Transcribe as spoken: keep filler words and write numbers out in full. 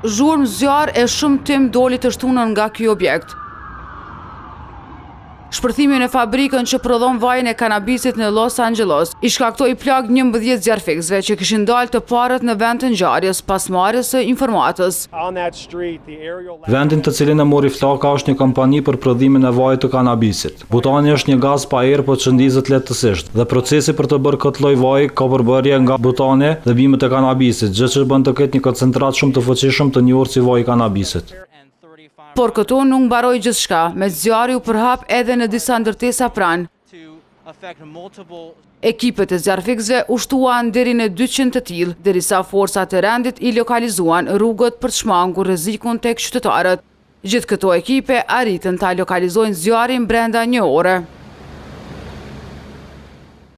Zhurmë zjarë e shumë tim doli të shtunën nga ky objekt. Shpërthimi në fabrikën që prodhon vajin e kanabisit në Los Angeles i shkaktoi plag njëmbëdhjetë zjarfikësve që kishin dalë të parët në vend të ngjarjes pas marrjes së informatës. Vendin të cilin e mori flaka është një kompani për prodhimin e vajit të kanabisit. Butani është një gaz pa erë po çndizet lehtësisht dhe procesi për të bërë këtë lloj vaji ka përbërje nga butani dhe bimët e kanabisit, gjë që bën të ketë një koncentrat shumë të fuqishëm të njohur si vaji i kanabisit. Por këtu nuk mbaroi gjithçka, me zjarri u përhap edhe në disa ndërtesa pranë. Ekipet e zjarfikësve u shtuan deri në dyqind të tillë, derisa forcat e rendit i lokalizuan rrugët për të shmangur rrezikun tek qytetarët. Gjithë këto ekipe arritën ta lokalizojnë zjarrin brenda një ore.